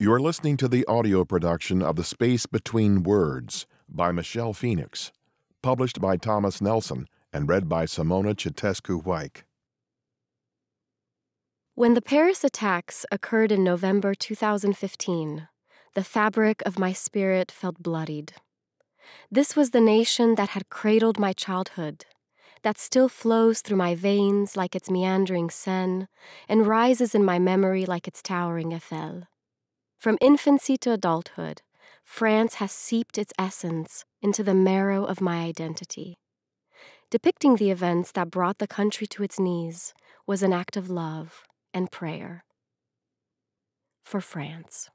You're listening to the audio production of The Space Between Words by Michele Phoenix, published by Thomas Nelson and read by Simona Chitescu-Weik. When the Paris attacks occurred in November 2015, the fabric of my spirit felt bloodied. This was the nation that had cradled my childhood, that still flows through my veins like its meandering Seine and rises in my memory like its towering Eiffel. From infancy to adulthood, France has seeped its essence into the marrow of my identity. Depicting the events that brought the country to its knees was an act of love and prayer. For France.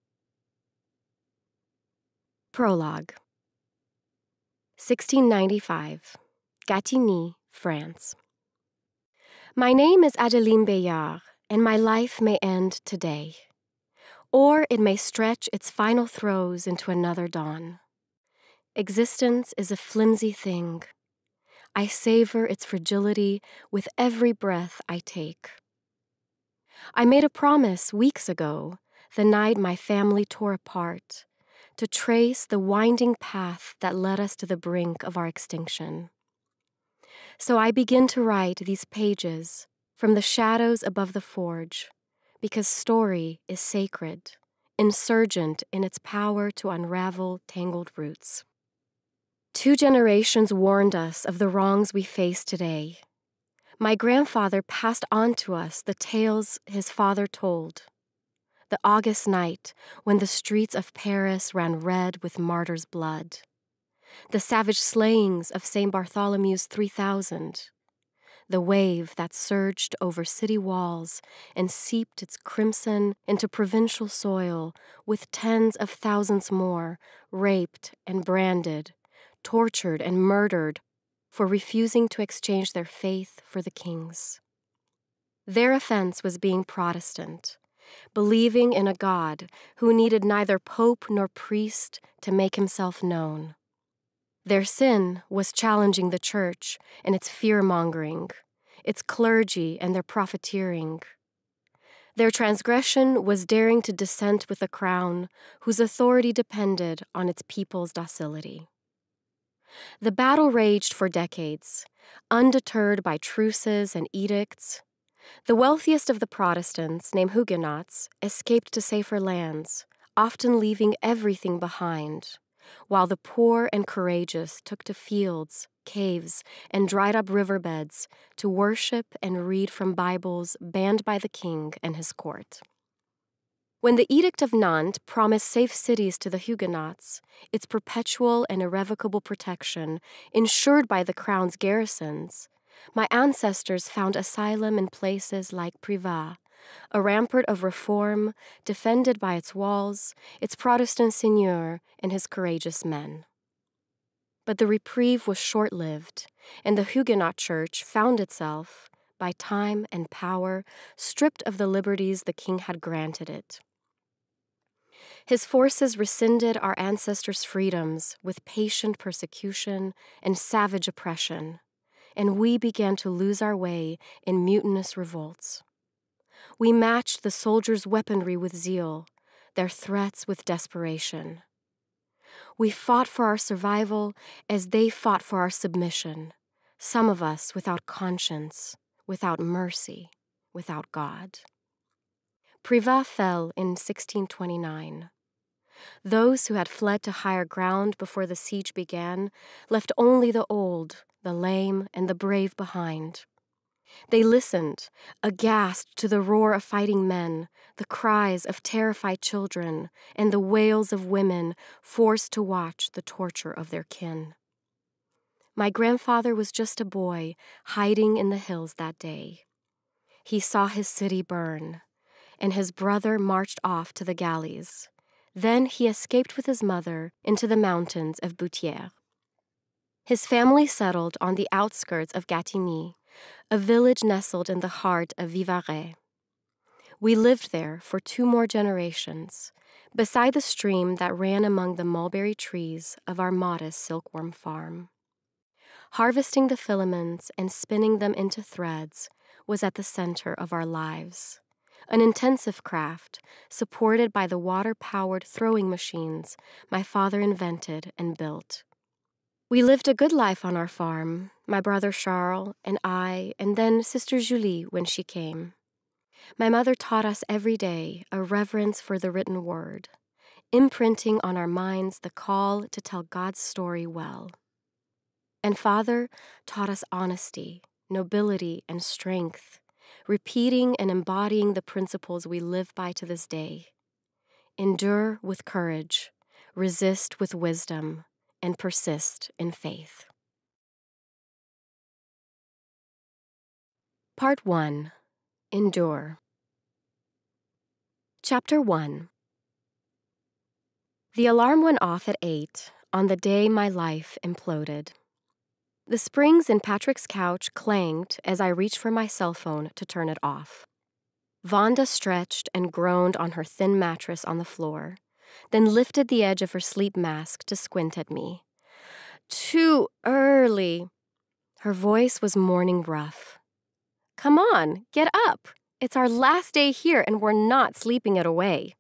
Prologue. 1695, Gatigny, France. My name is Adeline Bayard, and my life may end today. Or it may stretch its final throes into another dawn. Existence is a flimsy thing. I savor its fragility with every breath I take. I made a promise weeks ago, the night my family tore apart, to trace the winding path that led us to the brink of our extinction. So I begin to write these pages from the shadows above the forge, because story is sacred, insurgent in its power to unravel tangled roots. 2 generations warned us of the wrongs we face today. My grandfather passed on to us the tales his father told. The August night when the streets of Paris ran red with martyrs' blood. The savage slayings of St. Bartholomew's 3,000. The wave that surged over city walls and seeped its crimson into provincial soil with tens of thousands more raped and branded, tortured and murdered for refusing to exchange their faith for the king's. Their offense was being Protestant, believing in a God who needed neither pope nor priest to make himself known. Their sin was challenging the church and its fear-mongering, its clergy and their profiteering. Their transgression was daring to dissent with a crown whose authority depended on its people's docility. The battle raged for decades, undeterred by truces and edicts. The wealthiest of the Protestants, named Huguenots, escaped to safer lands, often leaving everything behind, while the poor and courageous took to fields, caves, and dried-up riverbeds to worship and read from Bibles banned by the king and his court. When the Edict of Nantes promised safe cities to the Huguenots, its perpetual and irrevocable protection ensured by the crown's garrisons, my ancestors found asylum in places like Privas, a rampart of reform defended by its walls, its Protestant seigneur, and his courageous men. But the reprieve was short-lived, and the Huguenot Church found itself, by time and power, stripped of the liberties the king had granted it. His forces rescinded our ancestors' freedoms with patient persecution and savage oppression, and we began to lose our way in mutinous revolts. We matched the soldiers' weaponry with zeal, their threats with desperation. We fought for our survival as they fought for our submission, some of us without conscience, without mercy, without God. Privas fell in 1629. Those who had fled to higher ground before the siege began left only the old, the lame, and the brave behind. They listened, aghast to the roar of fighting men, the cries of terrified children, and the wails of women forced to watch the torture of their kin. My grandfather was just a boy hiding in the hills that day. He saw his city burn, and his brother marched off to the galleys. Then he escaped with his mother into the mountains of Boutière. His family settled on the outskirts of Gatigny, a village nestled in the heart of Vivarais. We lived there for 2 more generations, beside the stream that ran among the mulberry trees of our modest silkworm farm. Harvesting the filaments and spinning them into threads was at the center of our lives, an intensive craft supported by the water-powered throwing machines my father invented and built. We lived a good life on our farm, my brother Charles and I, and then Sister Julie when she came. My mother taught us every day a reverence for the written word, imprinting on our minds the call to tell God's story well. And Father taught us honesty, nobility, and strength, repeating and embodying the principles we live by to this day. Endure with courage, resist with wisdom, and persist in faith. Part 1. Endure. Chapter 1. The alarm went off at 8 on the day my life imploded. The springs in Patrick's couch clanged as I reached for my cell phone to turn it off. Vonda stretched and groaned on her thin mattress on the floor, then lifted the edge of her sleep mask to squint at me. Too early. Her voice was morning rough. Come on, get up. It's our last day here and we're not sleeping it away.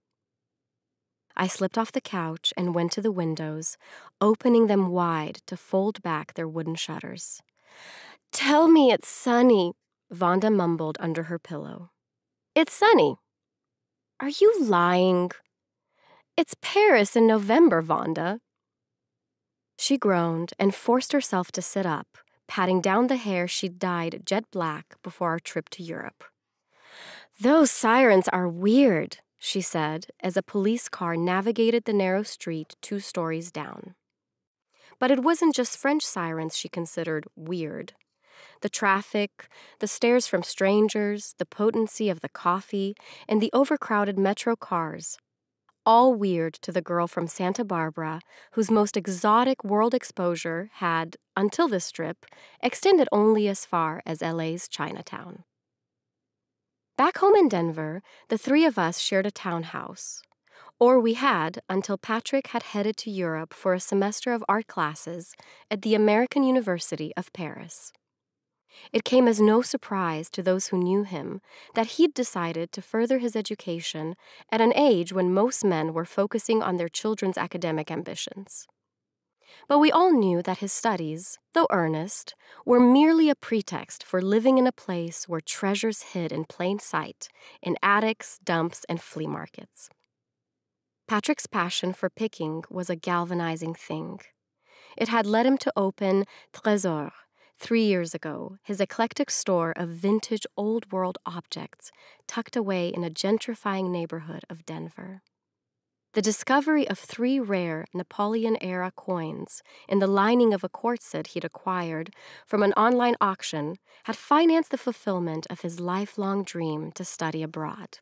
I slipped off the couch and went to the windows, opening them wide to fold back their wooden shutters. Tell me it's sunny, Vonda mumbled under her pillow. It's sunny. Are you lying? It's Paris in November, Vonda. She groaned and forced herself to sit up, patting down the hair she'd dyed jet black before our trip to Europe. Those sirens are weird, she said as a police car navigated the narrow street 2 stories down. But it wasn't just French sirens she considered weird. The traffic, the stares from strangers, the potency of the coffee, and the overcrowded metro cars, all weird to the girl from Santa Barbara whose most exotic world exposure had, until this trip, extended only as far as LA's Chinatown. Back home in Denver, the 3 of us shared a townhouse. Or we had until Patrick had headed to Europe for a semester of art classes at the American University of Paris. It came as no surprise to those who knew him that he'd decided to further his education at an age when most men were focusing on their children's academic ambitions. But we all knew that his studies, though earnest, were merely a pretext for living in a place where treasures hid in plain sight, in attics, dumps, and flea markets. Patrick's passion for picking was a galvanizing thing. It had led him to open Trésor 3 years ago, his eclectic store of vintage old-world objects tucked away in a gentrifying neighborhood of Denver. The discovery of 3 rare Napoleon-era coins in the lining of a corset he'd acquired from an online auction had financed the fulfillment of his lifelong dream to study abroad.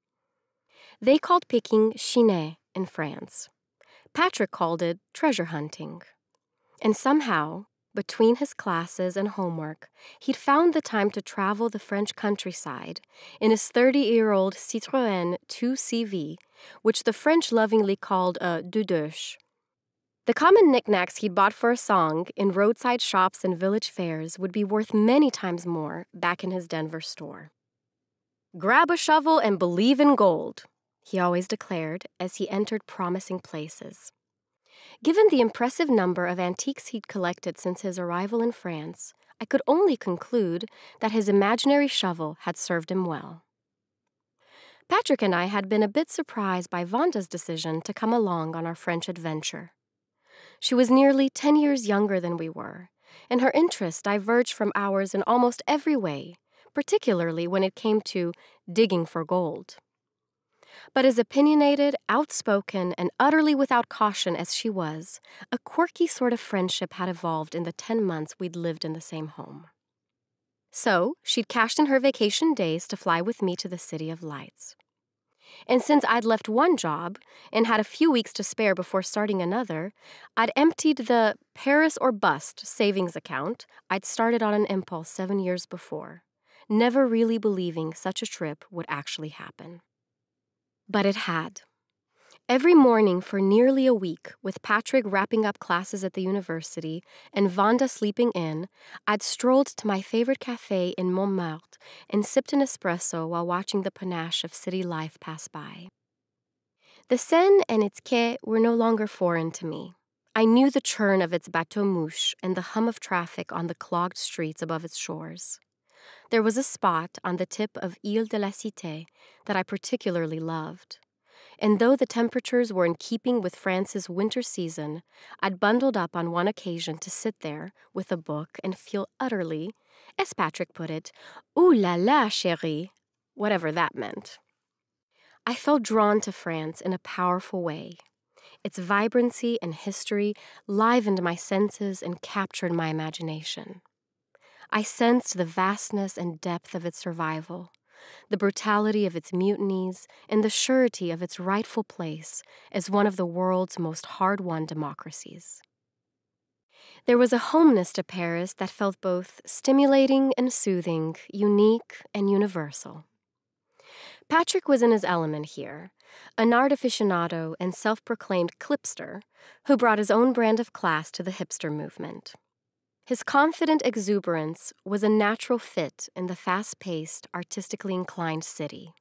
They called picking chiner in France. Patrick called it treasure hunting. And somehow, between his classes and homework, he'd found the time to travel the French countryside in his 30-year-old Citroën 2CV, which the French lovingly called a doudouche. The common knickknacks he'd bought for a song in roadside shops and village fairs would be worth many times more back in his Denver store. Grab a shovel and believe in gold, he always declared as he entered promising places. Given the impressive number of antiques he'd collected since his arrival in France, I could only conclude that his imaginary shovel had served him well. Patrick and I had been a bit surprised by Vonda's decision to come along on our French adventure. She was nearly 10 years younger than we were, and her interests diverged from ours in almost every way, particularly when it came to digging for gold. But as opinionated, outspoken, and utterly without caution as she was, a quirky sort of friendship had evolved in the 10 months we'd lived in the same home. So, she'd cashed in her vacation days to fly with me to the City of Lights. And since I'd left one job and had a few weeks to spare before starting another, I'd emptied the Paris or Bust savings account I'd started on an impulse 7 years before, never really believing such a trip would actually happen. But it had. Every morning for nearly a week, with Patrick wrapping up classes at the university and Vanda sleeping in, I'd strolled to my favorite cafe in Montmartre and sipped an espresso while watching the panache of city life pass by. The Seine and its quais were no longer foreign to me. I knew the churn of its bateaux-mouches and the hum of traffic on the clogged streets above its shores. There was a spot on the tip of Ile de la Cité that I particularly loved. And though the temperatures were in keeping with France's winter season, I'd bundled up on one occasion to sit there with a book and feel utterly, as Patrick put it, ooh la la, chérie, whatever that meant. I felt drawn to France in a powerful way. Its vibrancy and history livened my senses and captured my imagination. I sensed the vastness and depth of its survival, the brutality of its mutinies, and the surety of its rightful place as one of the world's most hard-won democracies. There was a homeness to Paris that felt both stimulating and soothing, unique and universal. Patrick was in his element here, an art aficionado and self-proclaimed clipster who brought his own brand of class to the hipster movement. His confident exuberance was a natural fit in the fast-paced, artistically inclined city.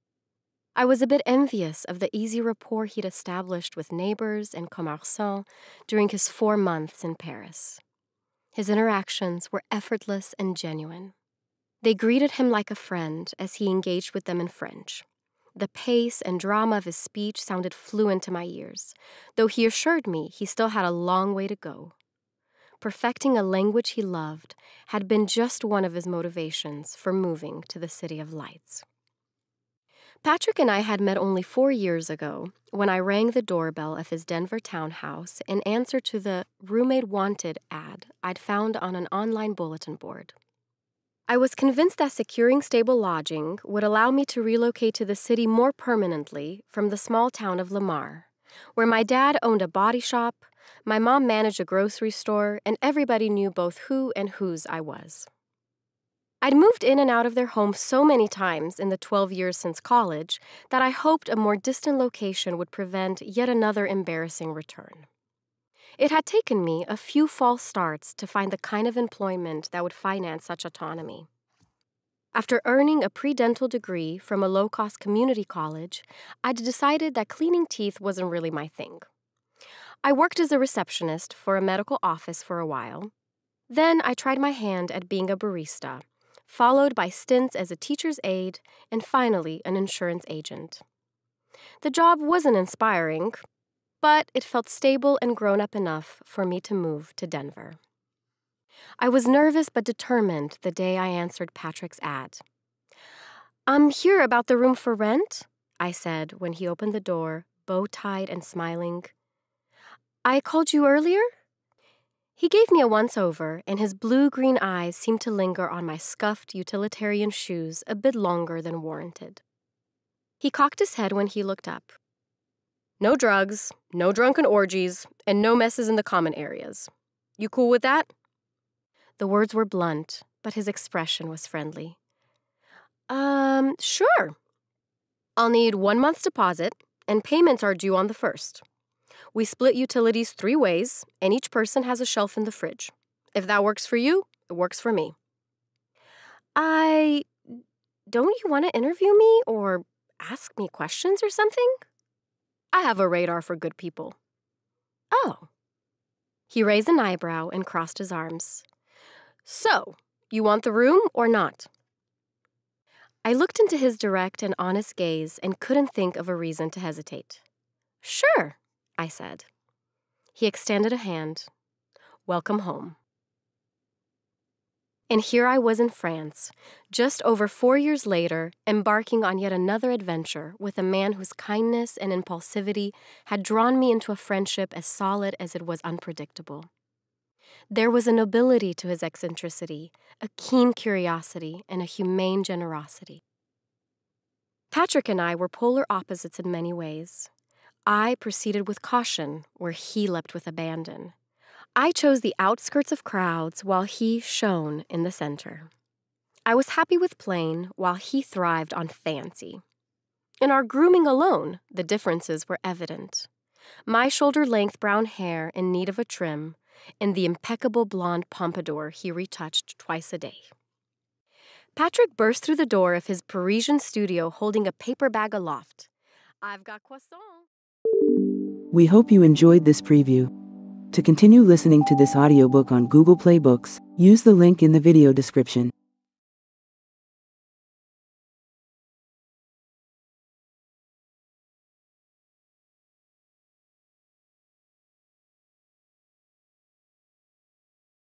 I was a bit envious of the easy rapport he'd established with neighbors and commerçants during his 4 months in Paris. His interactions were effortless and genuine. They greeted him like a friend as he engaged with them in French. The pace and drama of his speech sounded fluent to my ears, though he assured me he still had a long way to go. Perfecting a language he loved had been just one of his motivations for moving to the City of Lights. Patrick and I had met only 4 years ago when I rang the doorbell of his Denver townhouse in answer to the roommate wanted ad I'd found on an online bulletin board. I was convinced that securing stable lodging would allow me to relocate to the city more permanently from the small town of Lamar, where my dad owned a body shop, my mom managed a grocery store, and everybody knew both who and whose I was. I'd moved in and out of their home so many times in the 12 years since college that I hoped a more distant location would prevent yet another embarrassing return. It had taken me a few false starts to find the kind of employment that would finance such autonomy. After earning a pre-dental degree from a low-cost community college, I'd decided that cleaning teeth wasn't really my thing. I worked as a receptionist for a medical office for a while. Then I tried my hand at being a barista, followed by stints as a teacher's aide, and finally an insurance agent. The job wasn't inspiring, but it felt stable and grown-up enough for me to move to Denver. I was nervous but determined the day I answered Patrick's ad. "I'm here about the room for rent," I said when he opened the door, bow-tied and smiling. "I called you earlier?" He gave me a once-over, and his blue-green eyes seemed to linger on my scuffed utilitarian shoes a bit longer than warranted. He cocked his head when he looked up. "No drugs, no drunken orgies, and no messes in the common areas. You cool with that?" The words were blunt, but his expression was friendly. Sure. I'll need 1 month's deposit, and payments are due on the 1st. We split utilities 3 ways, and each person has a shelf in the fridge. If that works for you, it works for me." Don't you want to interview me or ask me questions or something? I have a radar for good people. Oh. He raised an eyebrow and crossed his arms. "So, you want the room or not?" I looked into his direct and honest gaze and couldn't think of a reason to hesitate. "Sure," I said. He extended a hand. "Welcome home." And here I was in France, just over 4 years later, embarking on yet another adventure with a man whose kindness and impulsivity had drawn me into a friendship as solid as it was unpredictable. There was a nobility to his eccentricity, a keen curiosity, and a humane generosity. Patrick and I were polar opposites in many ways. I proceeded with caution, where he leapt with abandon. I chose the outskirts of crowds, while he shone in the center. I was happy with plain, while he thrived on fancy. In our grooming alone, the differences were evident. My shoulder-length brown hair in need of a trim, and the impeccable blonde pompadour he retouched twice a day. Patrick burst through the door of his Parisian studio holding a paper bag aloft. I've got croissant. We hope you enjoyed this preview. To continue listening to this audiobook on Google Play Books, use the link in the video description.